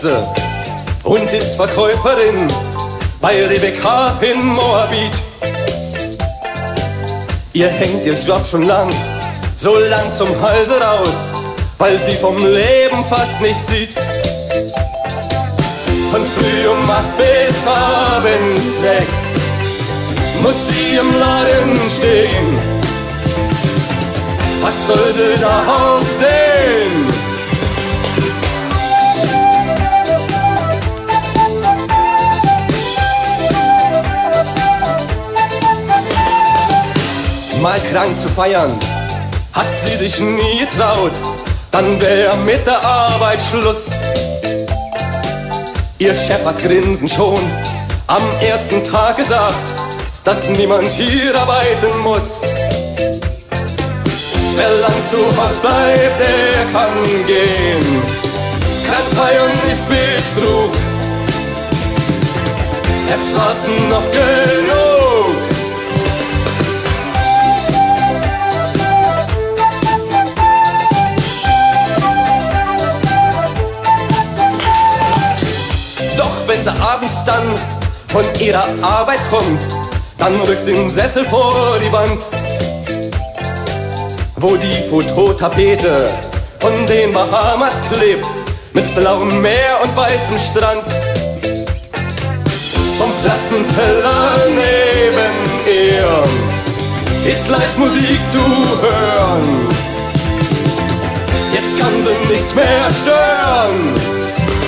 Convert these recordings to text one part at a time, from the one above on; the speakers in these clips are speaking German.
Gewürze und ist Verkäuferin bei Rebecca in Moabit. Ihr hängt ihr Job schon lang, so lang zum Halse raus, weil sie vom Leben fast nichts sieht. Von früh um 8 bis abends 6 muss sie im Laden stehen. Was soll sie da auch sehen? Mal krank zu feiern, hat sie sich nie getraut, dann wär mit der Arbeit Schluss. Ihr Chef hat grinsend schon am ersten Tag gesagt, dass niemand hier arbeiten muss. Wer lang zu Haus bleibt, der kann gehen. Krank feiern ist Betrug. Es warten noch genug. Doch wenn sie abends dann von ihrer Arbeit kommt, dann rückt sie den Sessel vor die Wand, wo die Fototapete von den Bahamas klebt, mit blauem Meer und weißem Strand. Vom Plattenteller neben ihr ist leicht Musik zu hören. Jetzt kann sie nichts mehr stören.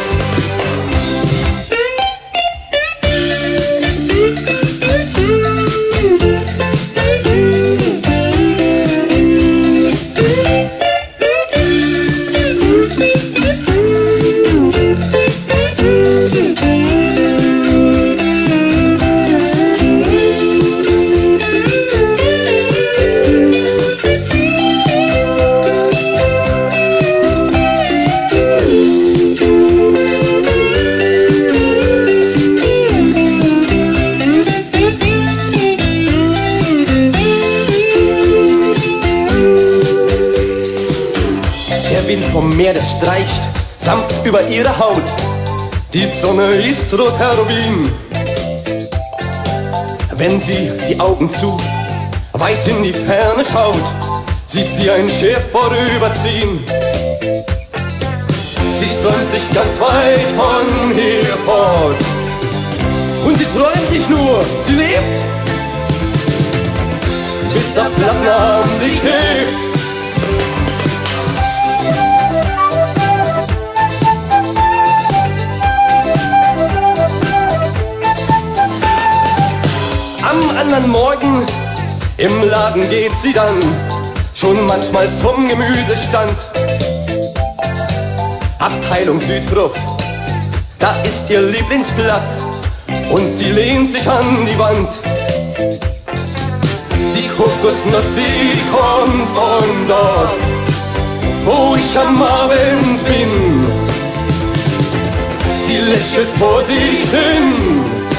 Der Wind vom Meer, der streicht sanft über ihre Haut. Die Sonne ist roter Rubin. Wenn sie die Augen zu weit in die Ferne schaut, sieht sie ein Schiff vorüberziehen. Sie träumt sich ganz weit von hier fort. Und sie träumt nicht nur, sie lebt, bis der Plattenarm sich hebt. Am anderen Morgen im Laden geht sie dann schon manchmal zum Gemüsestand. Abteilung Südfrucht, da ist ihr Lieblingsplatz und sie lehnt sich an die Wand. Die Kokosnuss, sie kommt von dort, wo ich am Abend bin. Sie lächelt vor sich hin